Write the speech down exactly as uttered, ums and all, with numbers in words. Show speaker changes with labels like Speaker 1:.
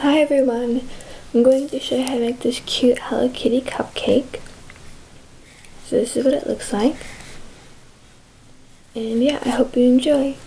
Speaker 1: Hi everyone, I'm going to show you how to make this cute Hello Kitty cupcake. So this is what it looks like. And yeah, I hope you enjoy.